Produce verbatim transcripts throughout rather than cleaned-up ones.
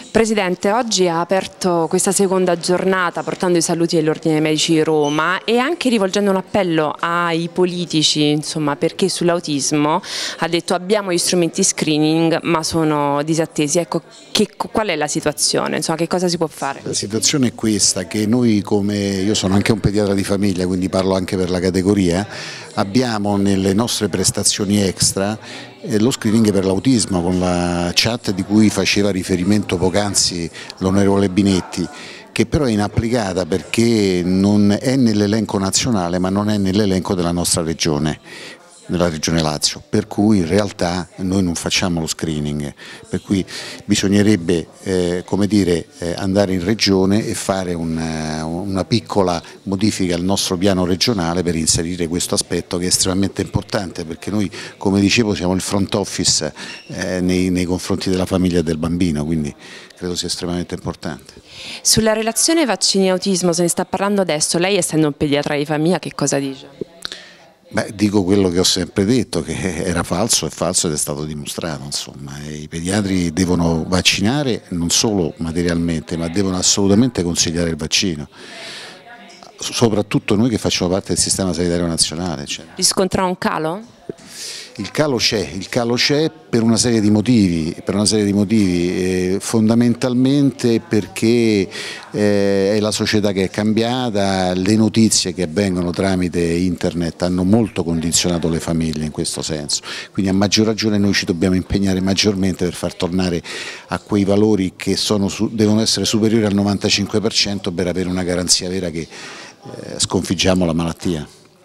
Presidente, oggi ha aperto questa seconda giornata portando i saluti dell'Ordine dei Medici di Roma e anche rivolgendo un appello ai politici, insomma, perché sull'autismo ha detto abbiamo gli strumenti screening ma sono disattesi. Ecco, che, qual è la situazione? Insomma, che cosa si può fare? La situazione è questa, che noi come, io sono anche un pediatra di famiglia, quindi parlo anche per la categoria, abbiamo nelle nostre prestazioni extra lo screening per l'autismo con la chat di cui faceva riferimento poc'anzi l'onorevole Binetti, che però è inapplicata perché non è nell'elenco nazionale ma non è nell'elenco della nostra regione, nella regione Lazio, per cui in realtà noi non facciamo lo screening, per cui bisognerebbe eh, come dire, eh, andare in regione e fare una, una piccola modifica al nostro piano regionale per inserire questo aspetto che è estremamente importante, perché noi, come dicevo, siamo il front office eh, nei, nei confronti della famiglia e del bambino, quindi credo sia estremamente importante. Sulla relazione vaccini-autismo se ne sta parlando adesso, lei essendo un pediatra di famiglia che cosa dice? Beh, dico quello che ho sempre detto, che era falso, è falso ed è stato dimostrato, insomma. I pediatri devono vaccinare non solo materialmente, ma devono assolutamente consigliare il vaccino, soprattutto noi che facciamo parte del sistema sanitario nazionale. Cioè. Riscontra un calo? Il calo c'è, il calo c'è per una serie di motivi, per una serie di motivi eh, fondamentalmente perché eh, è la società che è cambiata, le notizie che avvengono tramite internet hanno molto condizionato le famiglie in questo senso, quindi a maggior ragione noi ci dobbiamo impegnare maggiormente per far tornare a quei valori che sono su, devono essere superiori al novantacinque per cento per avere una garanzia vera che eh, sconfiggiamo la malattia.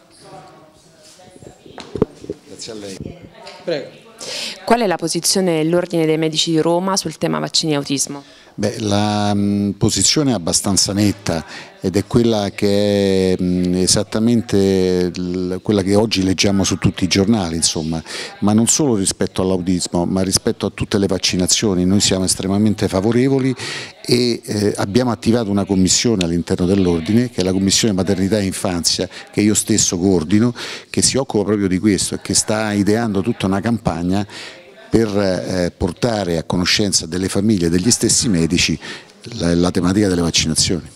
Grazie a lei. Prego. Qual è la posizione dell'Ordine dei Medici di Roma sul tema vaccini e autismo? Beh, la mh, posizione è abbastanza netta ed è quella che è mh, esattamente l, quella che oggi leggiamo su tutti i giornali, insomma, ma non solo rispetto all'autismo, ma rispetto a tutte le vaccinazioni. Noi siamo estremamente favorevoli e eh, abbiamo attivato una commissione all'interno dell'Ordine, che è la Commissione Maternità e Infanzia, che io stesso coordino, che si occupa proprio di questo e che sta ideando tutta una campagna per eh, portare a conoscenza delle famiglie e degli stessi medici la, la tematica delle vaccinazioni.